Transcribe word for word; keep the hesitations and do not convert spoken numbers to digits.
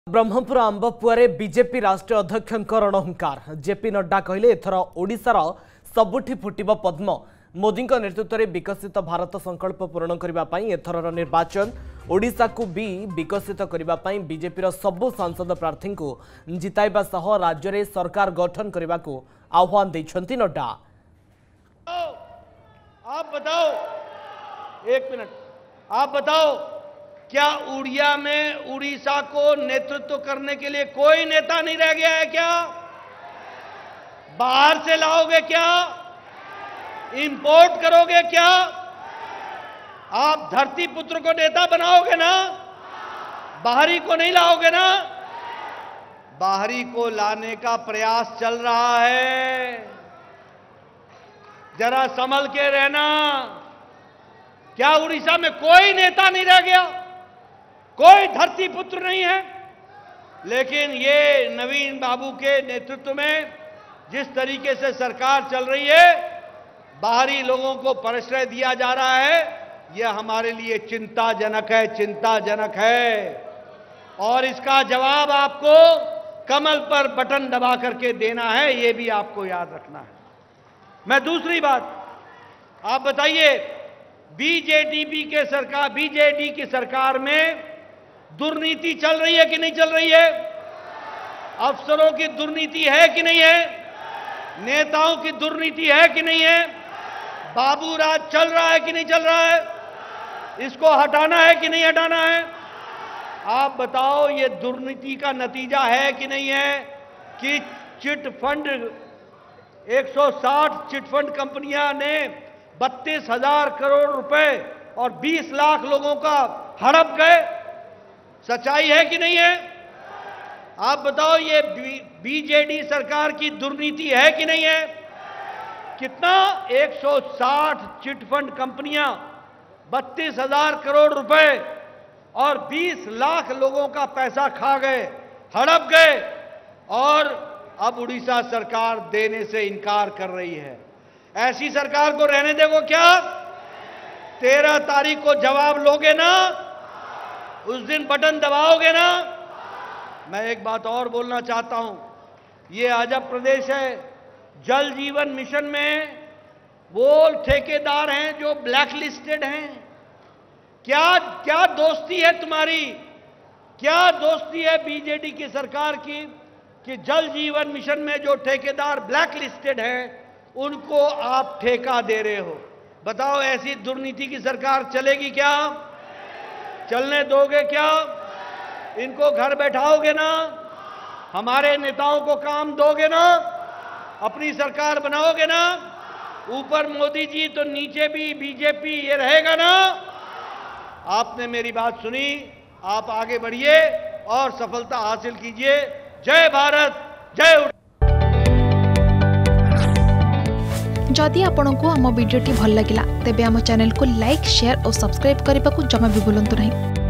Brahmapur आंबपुआरे BJP राष्ट्रीय अध्यक्ष रणहुंकार। JP Nadda कहले एथर ओडिशार सबुठी फुटिब पद्म। मोदी नेतृत्व में विकसित भारत संकल्प पूरण करने एथर निर्वाचन ओडिशा को भी विकसित करने बीजेपी सबु सांसद प्रार्थी को जिताइबा सह राज्य में सरकार गठन करने को आह्वान देछंती नड्डा। आप बताओ, एक मिनट, आप बताओ, क्या उड़िया में उड़ीसा को नेतृत्व करने के लिए कोई नेता नहीं रह गया है क्या? बाहर से लाओगे क्या? इंपोर्ट करोगे क्या? आप धरती पुत्र को नेता बनाओगे ना? बाहरी को नहीं लाओगे ना? बाहरी को लाने का प्रयास चल रहा है, जरा संभल के रहना। क्या उड़ीसा में कोई नेता नहीं रह गया? कोई धरती पुत्र नहीं है? लेकिन ये नवीन बाबू के नेतृत्व में जिस तरीके से सरकार चल रही है, बाहरी लोगों को प्रश्रय दिया जा रहा है, यह हमारे लिए चिंताजनक है, चिंताजनक है। और इसका जवाब आपको कमल पर बटन दबा करके देना है, यह भी आपको याद रखना है। मैं दूसरी बात, आप बताइए, बीजेडी के सरकार बीजेडी की सरकार में दुर्नीति चल रही है कि नहीं चल रही है? अफसरों की दुर्नीति है कि नहीं है? नेताओं की दुर्नीति है कि नहीं है? बाबू राज चल रहा है कि नहीं चल रहा है? इसको हटाना है कि नहीं हटाना है? आप बताओ, ये दुर्नीति का नतीजा है कि नहीं है कि चिट फंड एक सौ साठ चिट फंड कंपनियां ने बत्तीस हजार करोड़ रुपए और बीस लाख लोगों का हड़प गए? सच्चाई है कि नहीं है? आप बताओ, ये बीजेडी सरकार की दुर्नीति है कि नहीं है? कितना? एक सौ साठ चिट फंड कंपनियां बत्तीस हजार करोड़ रुपए और बीस लाख लोगों का पैसा खा गए, हड़प गए, और अब उड़ीसा सरकार देने से इनकार कर रही है। ऐसी सरकार को रहने देगो क्या? तेरह तारीख को जवाब लोगे ना? उस दिन बटन दबाओगे ना? मैं एक बात और बोलना चाहता हूं, ये अजब प्रदेश है। जल जीवन मिशन में वो ठेकेदार हैं जो ब्लैक लिस्टेड हैं। क्या क्या दोस्ती है तुम्हारी? क्या दोस्ती है बीजेडी की सरकार की कि जल जीवन मिशन में जो ठेकेदार ब्लैक लिस्टेड हैं उनको आप ठेका दे रहे हो? बताओ, ऐसी दुर्नीति की सरकार चलेगी क्या? चलने दोगे क्या? इनको घर बैठाओगे ना? हमारे नेताओं को काम दोगे ना? अपनी सरकार बनाओगे ना? ऊपर मोदी जी तो नीचे भी बीजेपी, ये रहेगा ना? आपने मेरी बात सुनी, आप आगे बढ़िए और सफलता हासिल कीजिए। जय भारत, जय। जदि आपंक आम भिडी भल लगा तेब आम चैनल को लाइक, शेयर और सब्सक्राइब करने को जमा भी भूलु नहीं।